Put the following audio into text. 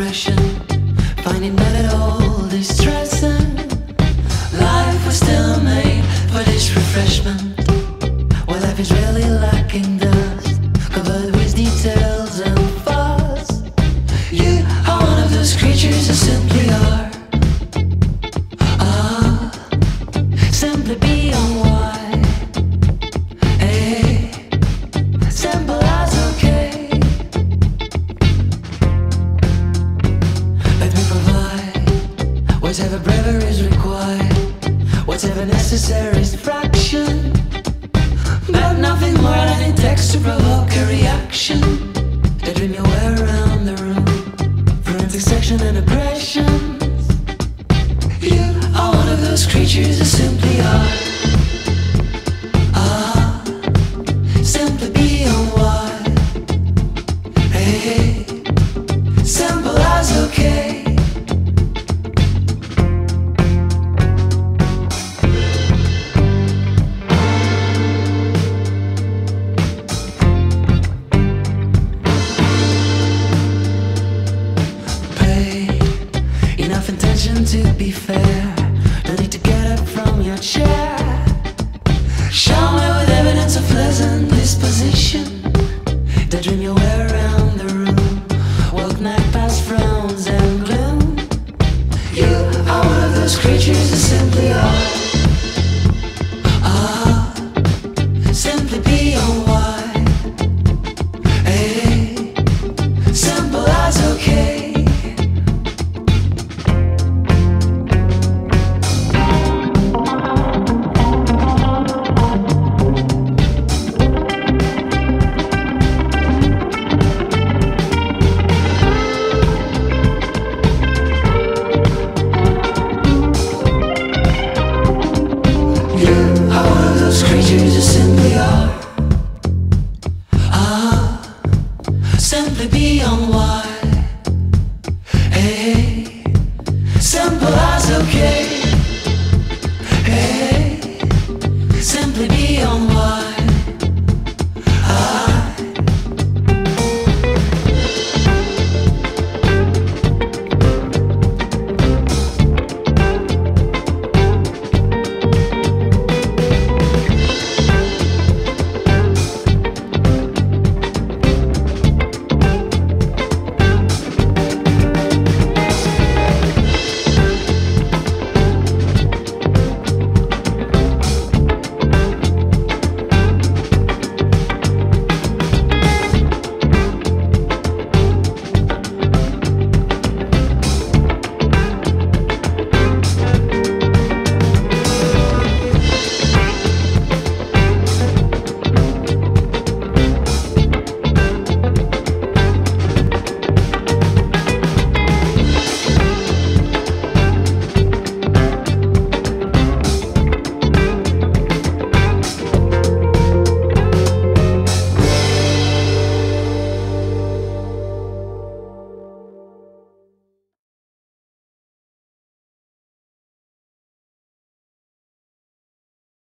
depression, finding that it all distressing. Life was still made for this refreshment, while life is really lacking dust, covered with details and fuss. You are one of those creatures who simply are. Simply be on why. Hey, simple as okay. Let me provide whatever bravery is required, whatever necessary is fraction, but nothing more than it takes to provoke a reaction. The dream you wear around the room, forensic section and aggressions. You are one of those creatures who simply are. Simply be on why. Hey, simple as okay. Enough intention to be fair. Don't need to get up from your chair. Show me with evidence of pleasant disposition. The dream you wear around the room, walk night past frowns and gloom. You are one of those creatures who simply are. Simply be on why. Hey, simple as okay. Creatures who simply are. Simply be on why.